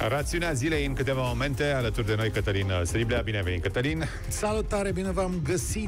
Rațiunea zilei în câteva momente, alături de noi Cătălin Striblea. Bine ai venit, Cătălin! Salutare, bine v-am găsit!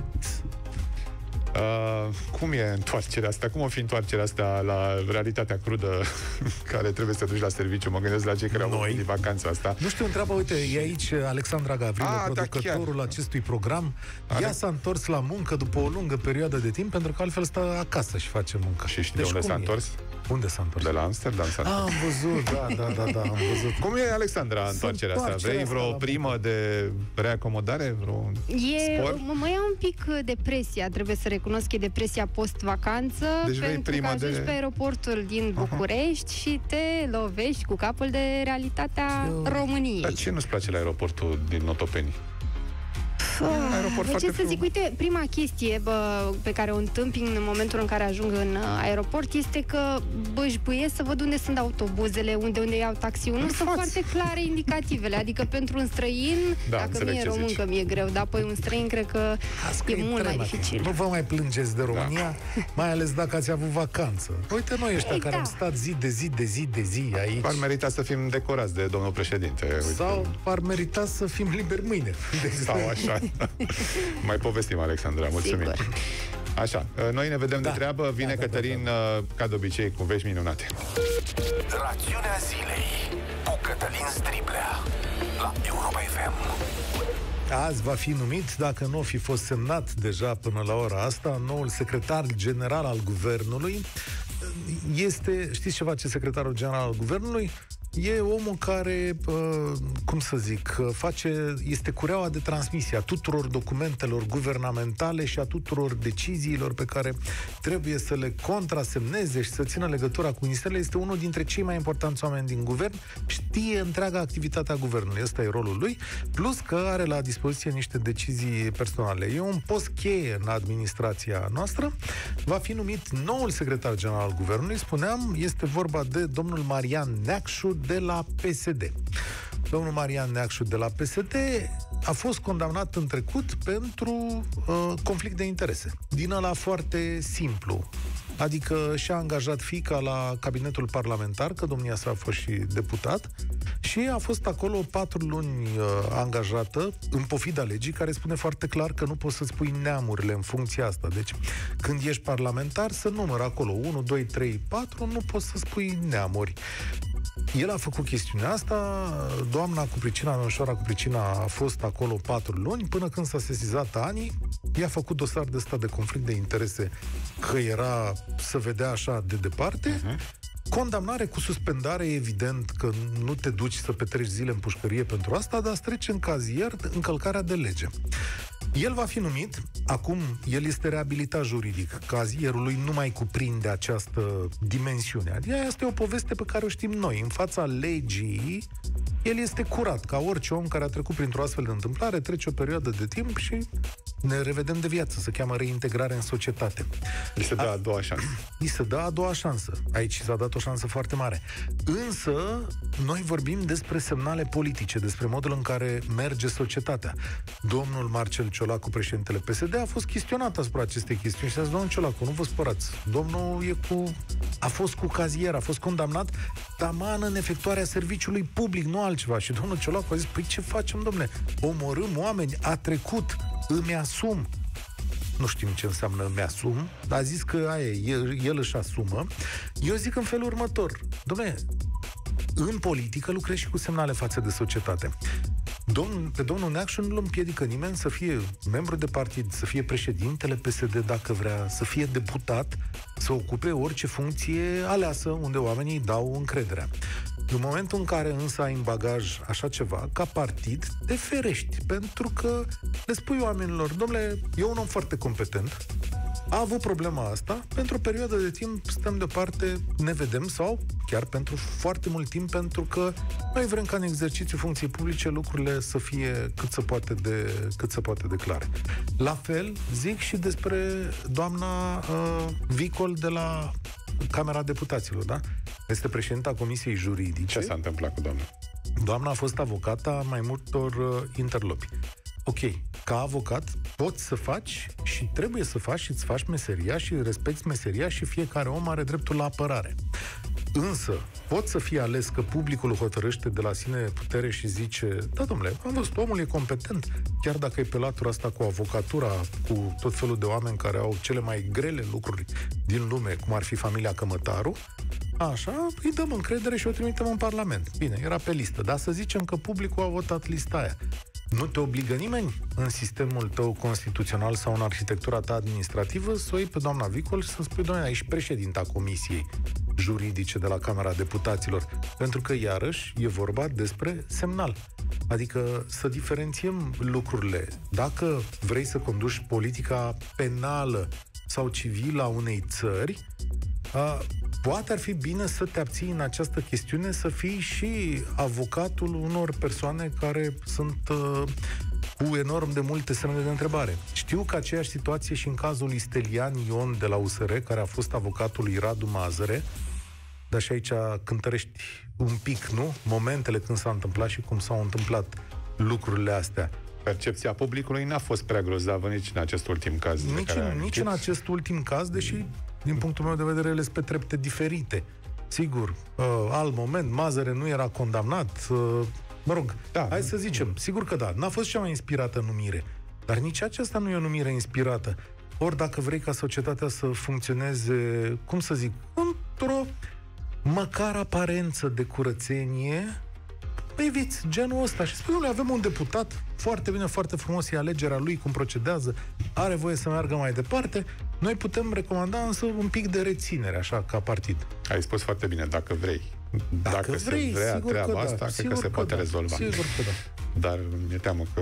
Cum e întoarcerea asta? Cum o fi întoarcerea asta la realitatea crudă care trebuie să duci la serviciu? Mă gândesc la cei care au venit vacanța asta. Nu știu, întreabă, uite, e aici Alexandra Gavrilă, producătorul acestui program. Ea s-a întors la muncă după o lungă perioadă de timp, pentru că altfel stă acasă și face muncă. Și știi de unde s-a întors? Unde s-a întors? De la Amsterdam s-a întors. Am văzut, da, am văzut. Cum e, Alexandra, întoarcerea asta? Vrei vreo primă de reacomodare? Vreo spor? Mă ia un pic depresia, trebuie să recunosc că e depresia post-vacanță, deci pentru că ajungi pe aeroportul din București și te lovești cu capul de realitatea României. Dar ce nu-ți place la aeroportul din Otopeni? Ce să zic, uite, prima chestie pe care o întâmpin în momentul în care ajung în aeroport este că bășbâiesc să văd unde sunt autobuzele, unde iau taxiul. Nu sunt foarte clare indicativele, adică pentru un străin, dacă mie român că mi-e greu, dar apoi un străin cred că e mult mai dificil. Nu vă mai plângeți de România, mai ales dacă ați avut vacanță. Uite noi ăștia care am stat zi de zi aici. Ar merita să fim decorați de domnul președinte. Sau ar merita să fim liberi mâine. Sau așa. Mai povestim, Alexandra, mulțumim. Sigur. Așa, noi ne vedem de treabă. Vine Cătălin, ca de obicei, cu vești minunate. Rațiunea zilei cu Cătălin Striblea la Europa FM. Azi va fi numit, dacă nu o fi fost semnat deja până la ora asta, noul secretar general al guvernului. Știți ce face secretarul general al guvernului? E omul care, cum să zic, este cureaua de transmisie a tuturor documentelor guvernamentale și a tuturor deciziilor pe care trebuie să le contrasemneze și să țină legătura cu ministerele. Este unul dintre cei mai importanți oameni din guvern, știe întreaga activitate a guvernului. Ăsta e rolul lui, plus că are la dispoziție niște decizii personale. E un post cheie în administrația noastră. Va fi numit noul secretar general al guvernului. Spuneam, este vorba de domnul Marian Neacșu de la PSD. Domnul Marian Neacșu de la PSD a fost condamnat în trecut pentru conflict de interese. Din ăla foarte simplu. Adică și-a angajat fiica la cabinetul parlamentar, că domnia sa a fost și deputat, și a fost acolo 4 luni angajată, în pofida legii, care spune foarte clar că nu poți să-ți pui neamurile în funcția asta. Deci, când ești parlamentar, să număr acolo 1, 2, 3, 4, nu poți să-ți pui neamuri. El a făcut chestiunea asta, doamna cu pricina, domnișoara cu pricina a fost acolo 4 luni, până când s-a sesizat Ani, i-a făcut dosar de stat de conflict de interese, că era să vedea așa de departe, condamnare cu suspendare, evident că nu te duci să petreci zile în pușcărie pentru asta, dar îți trece în cazier încălcarea de lege. El va fi numit, acum el este reabilitat juridic, cazierul lui nu mai cuprinde această dimensiune. Adică asta e o poveste pe care o știm noi. În fața legii, el este curat, ca orice om care a trecut printr-o astfel de întâmplare, trece o perioadă de timp și ne revedem de viață, se cheamă reintegrare în societate. Îi se dă a doua șansă. Îi se dă a doua șansă. Aici s-a dat o șansă foarte mare. Însă, noi vorbim despre semnale politice, despre modul în care merge societatea. Domnul Marcel Ciolacu, președintele PSD, a fost chestionat asupra acestei chestiuni și a zis, domnul Ciolacu, nu vă spărați. Domnul a fost cu cazier, a fost condamnat taman în efectuarea serviciului public, nu altceva. Și domnul Ciolacu a zis, păi ce facem, domnule? Omorâm oameni, a trecut, îmi asum. Nu știm ce înseamnă îmi asum, dar a zis că aia el își asumă. Eu zic în felul următor, dom'le, în politică lucrezi și cu semnale față de societate. Pe domnul Neacșu nu îl împiedică nimeni să fie membru de partid, să fie președintele PSD dacă vrea, să fie deputat, să ocupe orice funcție aleasă unde oamenii dau încrederea. În momentul în care însă ai în bagaj așa ceva, ca partid, te ferești, pentru că le spui oamenilor, domnule, e un om foarte competent, a avut problema asta, pentru o perioadă de timp stăm deoparte, ne vedem, sau chiar pentru foarte mult timp, pentru că noi vrem ca în exercițiul funcției publice lucrurile să fie cât se poate de clare. La fel zic și despre doamna Vicol de la Camera Deputaților, da? Este președinta Comisiei Juridice. Ce s-a întâmplat cu doamna? Doamna a fost avocata mai multor interlopi. Ok, ca avocat poți să faci și trebuie să faci și îți faci meseria și respecti meseria și fiecare om are dreptul la apărare. Însă, pot să fie ales că publicul hotărăște de la sine putere și zice, da, domnule, am văzut, omul e competent, chiar dacă e pe latura asta cu avocatura, cu tot felul de oameni care au cele mai grele lucruri din lume, cum ar fi familia Cămătaru, așa, îi dăm încredere și o trimitem în Parlament. Bine, era pe listă, dar să zicem că publicul a votat lista aia. Nu te obligă nimeni în sistemul tău constituțional sau în arhitectura ta administrativă să o iei pe doamna Vicol și să spui, doamne, ești președinta Comisiei Juridice de la Camera Deputaților. Pentru că, iarăși, e vorba despre semnal. Adică să diferențiem lucrurile. Dacă vrei să conduci politica penală sau civilă a unei țări, poate ar fi bine să te abții în această chestiune, să fii și avocatul unor persoane care sunt cu enorm de multe semne de întrebare. Știu că aceeași situație și în cazul Stelian Ion de la USR, care a fost avocatul lui Radu Mazăre, dar și aici cântărești un pic, nu? Momentele când s-a întâmplat și cum s-au întâmplat lucrurile astea. Percepția publicului n-a fost prea grozavă nici în acest ultim caz. Nici în acest ultim caz, deși, din punctul meu de vedere, ele sunt pe trepte diferite. Sigur, alt moment, Mazăre nu era condamnat, mă rog, da, hai să zicem, sigur că da, n-a fost cea mai inspirată numire, dar nici aceasta nu e o numire inspirată. Ori dacă vrei ca societatea să funcționeze, cum să zic, într-o măcar aparență de curățenie, eviți genul ăsta și spui, noi avem un deputat, foarte bine, foarte frumos, e alegerea lui, cum procedează, are voie să meargă mai departe, noi putem recomanda însă un pic de reținere, așa, ca partid. Ai spus foarte bine, dacă vrei. Dacă vrei, se vrea sigur treaba că asta, da, cred că se poate rezolva. Sigur că da. Dar mi-e teamă că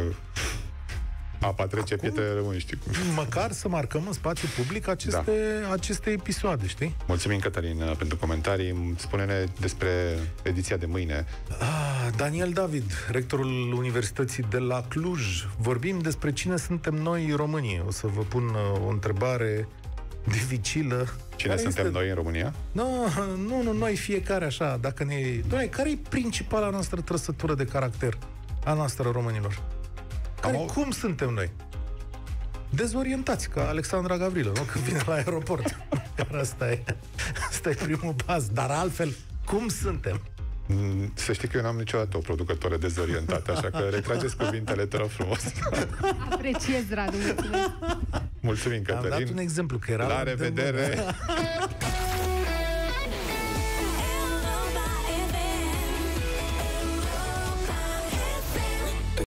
apa trece, pietre rămân, știi cum. Măcar să marcăm în spațiu public aceste episoade, știi? Mulțumim, Cătălin, pentru comentarii. Spune-ne despre ediția de mâine. Daniel David, rectorul Universității de la Cluj. Vorbim despre cine suntem noi românii. O să vă pun o întrebare dificilă. Cine suntem noi în România? Nu, noi fiecare așa. Dacă Doamne, care e principala noastră trăsătură de caracter a noastră românilor? Cum suntem noi? Dezorientați, ca Alexandra Gavrilă, nu? Când vine la aeroport. Asta e primul pas. Dar altfel, cum suntem? Să știi că eu n-am niciodată o producătoare dezorientată, așa că retrageți cuvintele, te rog frumos. Apreciez, Radu, mulțumesc. Mulțumim, Cătălin. Am dat un exemplu, că era... La revedere!